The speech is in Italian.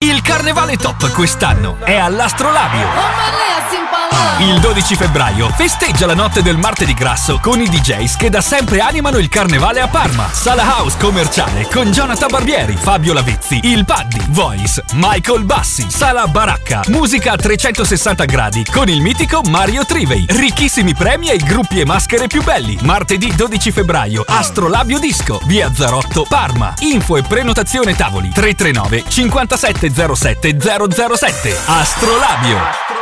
Il carnevale top quest'anno è all'Astrolabio. Il 12 febbraio festeggia la notte del martedì grasso con i DJs che da sempre animano il carnevale a Parma. Sala House commerciale con Jonathan Barbieri, Fabio Lavezzi, Il Paddi, Voice, Michael Bassi. Sala Baracca, musica a 360 gradi con il mitico Mario Trivei. Ricchissimi premi ai gruppi e maschere più belli. Martedì 12 febbraio, Astrolabio Disco, via Zarotto, Parma. Info e prenotazione tavoli 339 5707 007. Astrolabio.